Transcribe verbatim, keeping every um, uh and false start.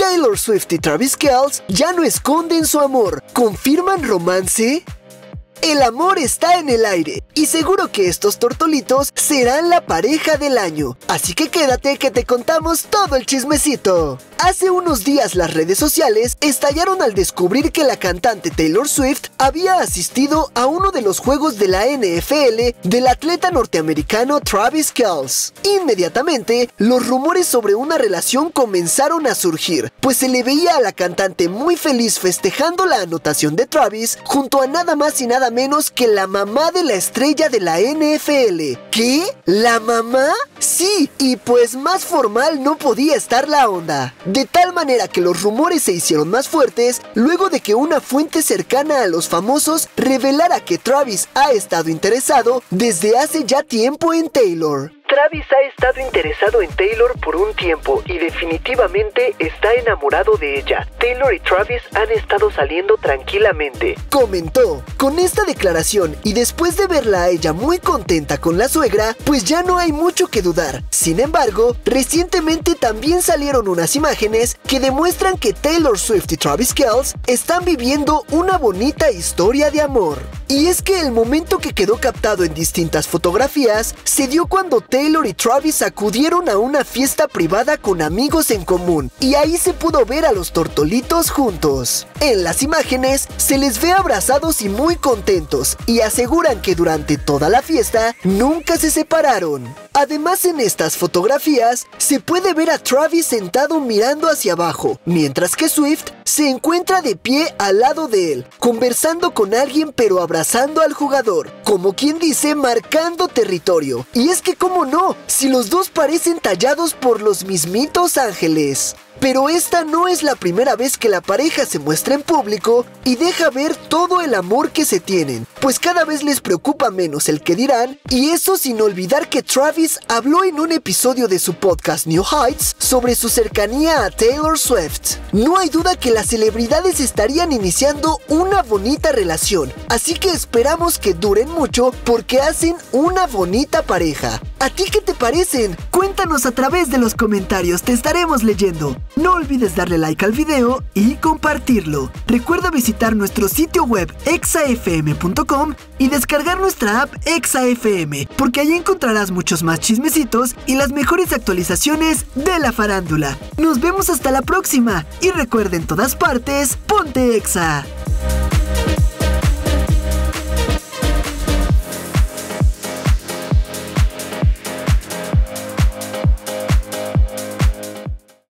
Taylor Swift y Travis Kelce ya no esconden su amor. ¿Confirman romance? El amor está en el aire y seguro que estos tortolitos serán la pareja del año. Así que quédate que te contamos todo el chismecito. Hace unos días las redes sociales estallaron al descubrir que la cantante Taylor Swift había asistido a uno de los juegos de la N F L del atleta norteamericano Travis Kelce. Inmediatamente, los rumores sobre una relación comenzaron a surgir, pues se le veía a la cantante muy feliz festejando la anotación de Travis junto a nada más y nada menos que la mamá de la estrella de la N F L. ¿Qué? ¿La mamá? Sí, y pues más formal no podía estar la onda. De tal manera que los rumores se hicieron más fuertes luego de que una fuente cercana a los famosos revelara que Travis ha estado interesado desde hace ya tiempo en Taylor. Travis ha estado interesado en Taylor por un tiempo y definitivamente está enamorado de ella. Taylor y Travis han estado saliendo tranquilamente, comentó. Con esta declaración y después de verla a ella muy contenta con la suegra, pues ya no hay mucho que dudar. Sin embargo, recientemente también salieron unas imágenes que demuestran que Taylor Swift y Travis Kelce están viviendo una bonita historia de amor. Y es que el momento que quedó captado en distintas fotografías se dio cuando Taylor y Travis acudieron a una fiesta privada con amigos en común, y ahí se pudo ver a los tortolitos juntos. En las imágenes se les ve abrazados y muy contentos, y aseguran que durante toda la fiesta nunca se separaron. Además, en estas fotografías se puede ver a Travis sentado mirando hacia abajo, mientras que Swift se encuentra de pie al lado de él, conversando con alguien pero abrazando al jugador, como quien dice marcando territorio. Y es que cómo no, si los dos parecen tallados por los mismitos ángeles. Pero esta no es la primera vez que la pareja se muestra en público y deja ver todo el amor que se tienen, pues cada vez les preocupa menos el que dirán, y eso sin olvidar que Travis habló en un episodio de su podcast New Heights sobre su cercanía a Taylor Swift. No hay duda que las celebridades estarían iniciando una bonita relación, así que esperamos que duren mucho porque hacen una bonita pareja. ¿A ti qué te parecen? Cuéntanos a través de los comentarios, te estaremos leyendo. No olvides darle like al video y compartirlo. Recuerda visitar nuestro sitio web exa f m punto com y descargar nuestra app Exa F M, porque allí encontrarás muchos más chismecitos y las mejores actualizaciones de la farándula. Nos vemos hasta la próxima y recuerda, en todas partes, ponte Exa.